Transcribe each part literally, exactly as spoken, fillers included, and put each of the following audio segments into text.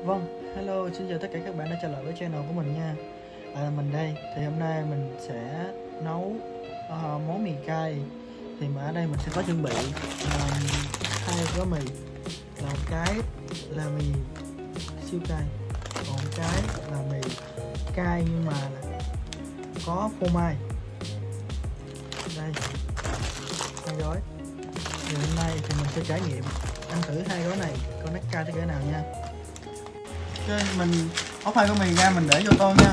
Vâng, hello, xin chào tất cả các bạn đã trở lại với channel của mình nha. À, mình đây, thì hôm nay mình sẽ nấu uh, món mì cay. Thì mà ở đây mình sẽ có chuẩn bị uh, hai gói mì. Là một cái là mì siêu cay, còn một cái là mì cay nhưng mà là có phô mai. Đây, hai gói. Thì hôm nay thì mình sẽ trải nghiệm ăn thử hai gói này coi nó cay tới cỡ nào nha. Ok, mình ốp hai gói mì ra mình để vô tô nha.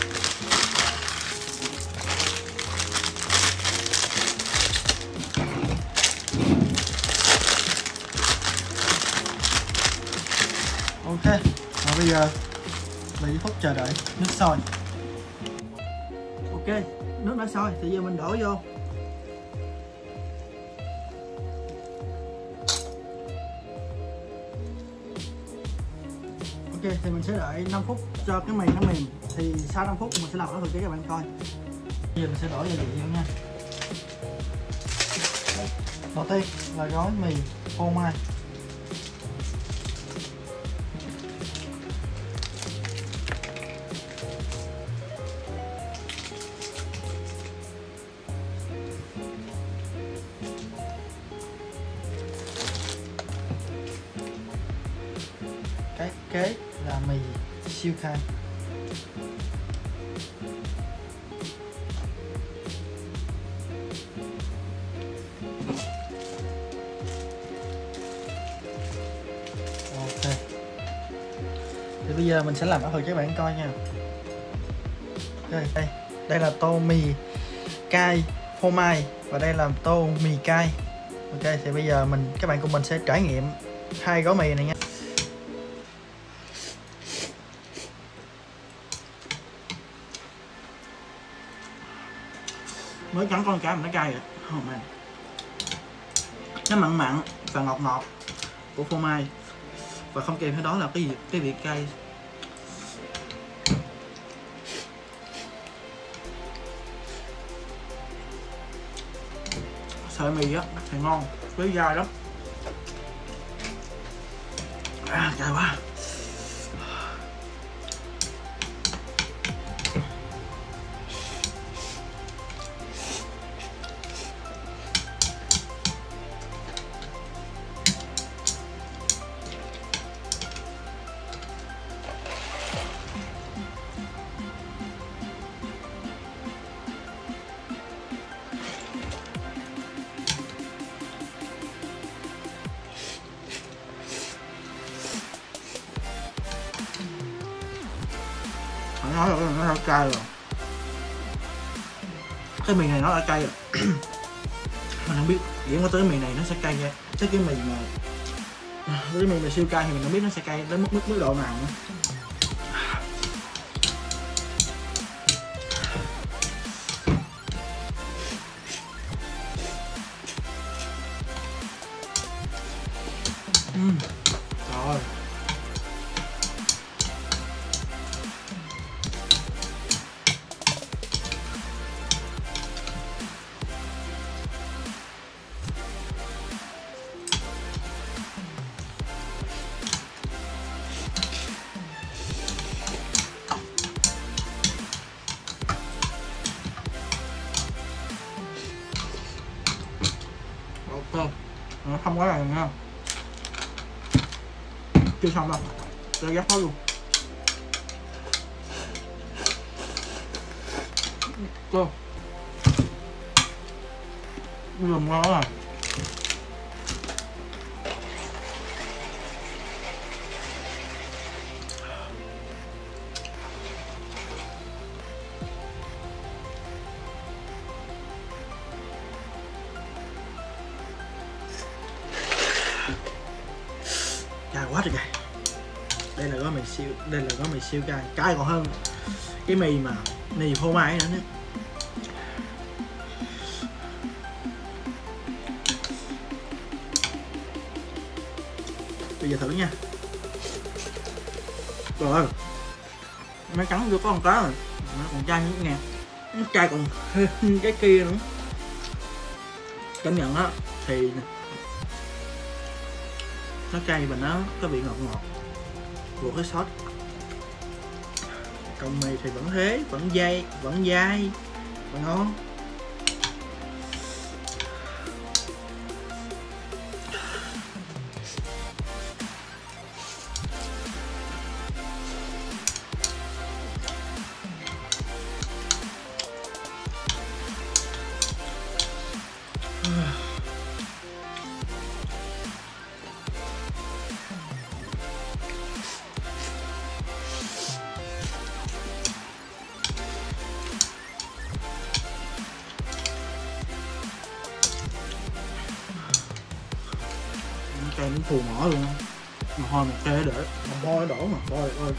Ok, và bây giờ bảy phút chờ đợi nước sôi. Ok, nước đã sôi thì giờ mình đổ vô. Ok, thì mình sẽ đợi năm phút cho cái mì nó mềm. Thì sau năm phút mình sẽ làm nó thử cho các bạn coi. Bây giờ mình sẽ đổ gia vị vô nha. Đầu tiên là gói mì phô mai. Cái kế là mì siêu cay. Ok, thì bây giờ mình sẽ làm ở thử cho các bạn coi nha. Ok, đây đây là tô mì cay phô mai và đây là tô mì cay. Ok, thì bây giờ mình các bạn cùng mình sẽ trải nghiệm hai gói mì này nha. Mới cắn con cá mà nó cay rồi. Oh man. Nó mặn mặn và ngọt ngọt của phô mai và không kèm theo đó là cái gì cái vị cay. Sợi mì á thì ngon, với dai lắm. À, cay quá. Phải nói là nó đã cay rồi. Cái mì này nó đã cay rồi. Mình không biết điểm có tới mì này nó sẽ cay ra tới cái mì mà cái mì mà siêu cay thì mình không biết nó sẽ cay đến mức mức mức độ nào nữa. uhm. Rồi. Ok, nó không quá là nha. Chưa xong đâu, tôi gắp hết luôn. Cô lùm ngon à. Cay quá trời cay. Đây là gói mì siêu, đây là gói mì siêu cay, cay còn hơn cái mì mà mì phô mai nữa. Bây giờ thử nha. Trời ơi, nó cắn vô có con cá rồi, nó còn cay nữa nha, nó cay còn hơn cái kia nữa. Cảm nhận á thì nó cay và nó có vị ngọt ngọt luộc cái sốt. Còn mì thì vẫn thế, vẫn dai, vẫn dai, vẫn ngon. Cây nó phù mỏ luôn, mà thôi một cây để mà thôi đổ mà coi ơi.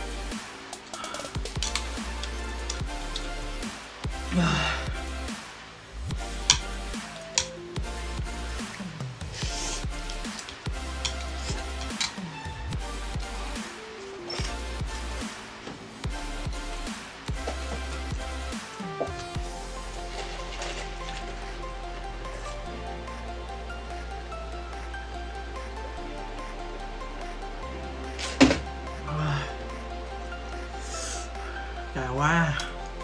Chà quá.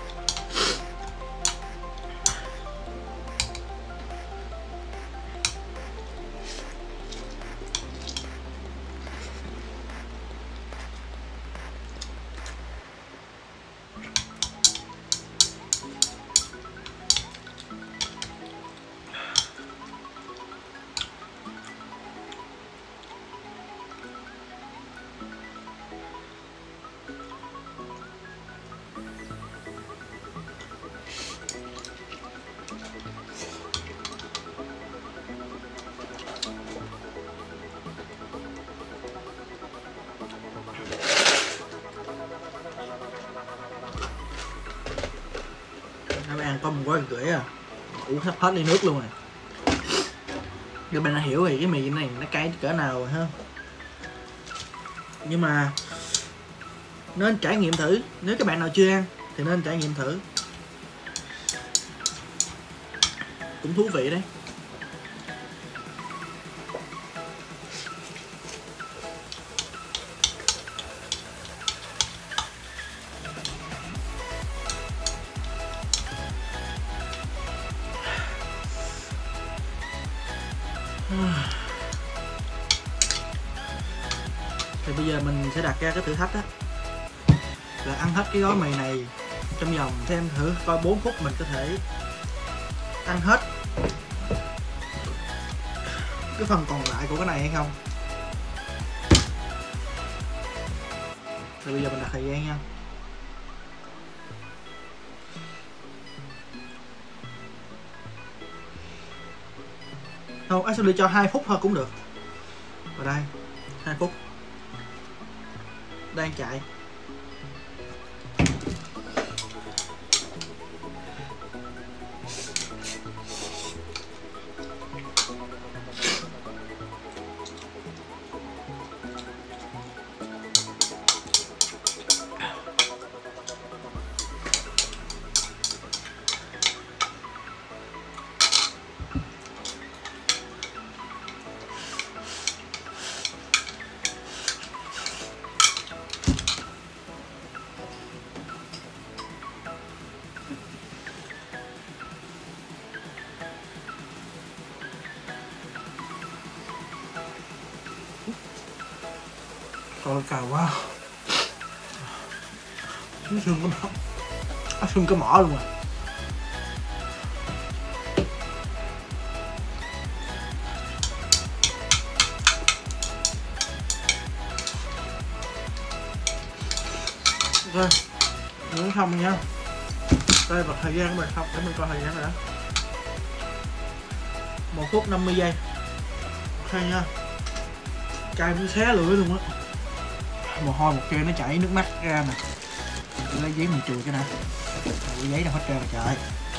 Mấy ăn có một gói rưỡi à, uống sắp hết ly nước luôn rồi. Các bạn đã hiểu thì cái mì này nó cay cỡ nào rồi ha. Nhưng mà nên trải nghiệm thử, nếu các bạn nào chưa ăn thì nên trải nghiệm thử, cũng thú vị đấy. Thì bây giờ mình sẽ đặt ra cái thử thách đó là ăn hết cái gói mì này trong vòng, xem thử coi bốn phút mình có thể ăn hết cái phần còn lại của cái này hay không. Thì bây giờ mình đặt thời gian nha. Không, actually cho hai phút thôi cũng được. Vào đây, hai phút. Đang chạy. Coi cào quá. Nó xương cái mỏ, nó xương cái mỏ luôn rồi. Ok, muốn xong rồi nha. Đây bật thời gian của mình không, để mình coi thời gian rồi đó. Một phút năm mươi giây. Ok nha. Cay muốn xé lưỡi luôn á. Mồ hôi một kia nó chảy nước mắt ra nè. Mình lấy giấy mình chùi cái nè. Cái giấy đâu hết trơn rồi trời.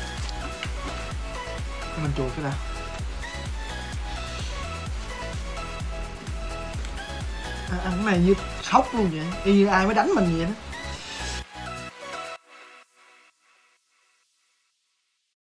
Mình chùi cái nè. À, ăn cái này như sốc luôn vậy, y như ai mới đánh mình vậy đó.